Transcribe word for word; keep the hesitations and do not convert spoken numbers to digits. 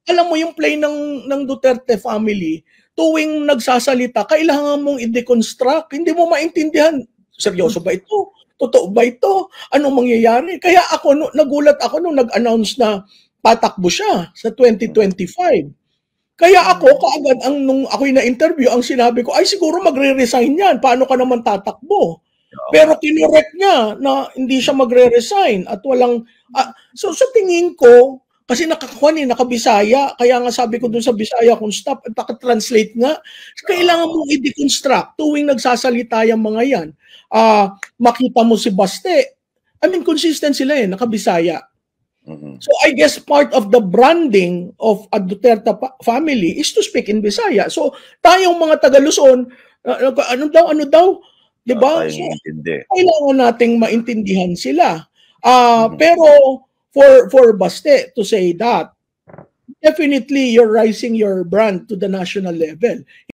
Alam mo yung play ng ng Duterte family, tuwing nagsasalita kailangan mong i-deconstruct, hindi mo maintindihan, seryoso ba ito? Totoo ba ito? Anong mangyayari? Kaya ako no nagulat ako nung nag-announce na tatakbo siya sa twenty twenty-five. Kaya ako kaagad ang nung ako'y na-interview ang sinabi ko, "Ay siguro magre-resign 'yan, paano ka naman tatakbo?" Oo Pero nga. kinorek niya na hindi siya magre-resign at walang ah, so sa tingin ko, kasi naka-Kwan, eh, naka-Bisaya, kaya nga sabi ko dun sa Bisaya kung stop at paki-translate nga, kailangan Oo. mong i-deconstruct tuwing nagsasalita yang mga 'yan. Ah, makita mo si Baste, I mean consistent sila, eh, naka-Bisaya. Mm. So I guess part of the branding of a Duterte pa family is to speak in Bisaya. So tayong mga taga Luzon, ah, ano daw, ano daw, 'di Oo, ba? tayong So iintindi. kailangan nating maintindihan sila. Ah, Mhm. pero for for Baste to say that, definitely you're rising your brand to the national level.